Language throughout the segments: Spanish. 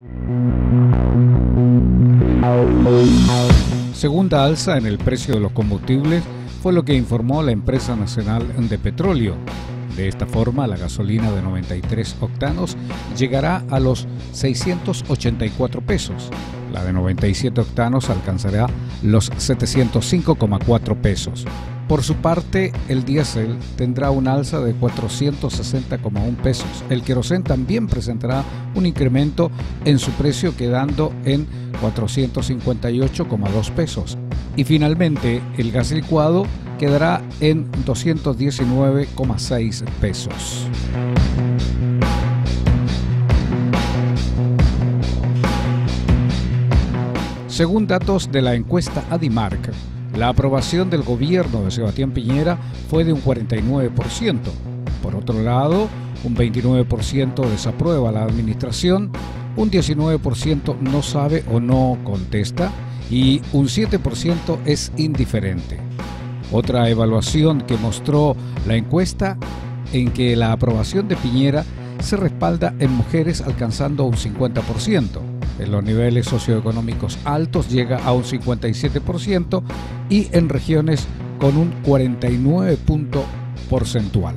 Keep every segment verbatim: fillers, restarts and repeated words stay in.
Segunda alza en el precio de los combustibles fue lo que informó la empresa nacional de petróleo. De esta forma, la gasolina de noventa y tres octanos llegará a los seiscientos ochenta y cuatro pesos. La de noventa y siete octanos alcanzará los setecientos cinco coma cuatro pesos. Por su parte, el diésel tendrá un alza de cuatrocientos sesenta coma uno pesos. El querosén también presentará un incremento en su precio, quedando en cuatrocientos cincuenta y ocho coma dos pesos. Y finalmente, el gas licuado quedará en doscientos diecinueve coma seis pesos. Según datos de la encuesta Adimark, la aprobación del gobierno de Sebastián Piñera fue de un cuarenta y nueve por ciento. Por otro lado, un veintinueve por ciento desaprueba la administración, un diecinueve por ciento no sabe o no contesta y un siete por ciento es indiferente. Otra evaluación que mostró la encuesta en que la aprobación de Piñera se respalda en mujeres alcanzando un cincuenta por ciento. En los niveles socioeconómicos altos llega a un cincuenta y siete por ciento y en regiones con un cuarenta y nueve punto porcentual.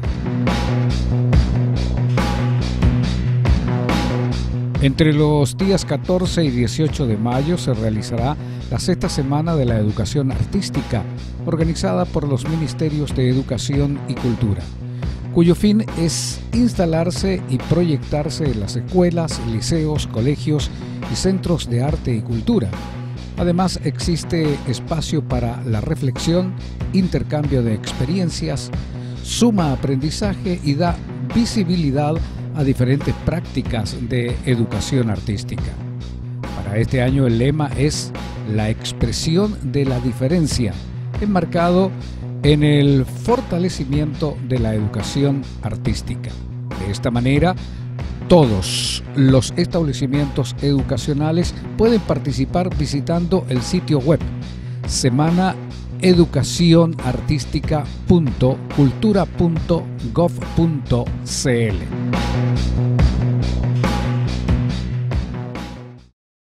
Entre los días catorce y dieciocho de mayo se realizará la sexta semana de la educación artística, organizada por los Ministerios de Educación y Cultura, cuyo fin es instalarse y proyectarse en las escuelas, liceos, colegios y centros de arte y cultura. Además, existe espacio para la reflexión, intercambio de experiencias, suma aprendizaje y da visibilidad a diferentes prácticas de educación artística. Para este año el lema es la expresión de la diferencia, enmarcado en el fortalecimiento de la educación artística. De esta manera, todos los establecimientos educacionales pueden participar visitando el sitio web semana educación artística punto cultura punto gov punto cl.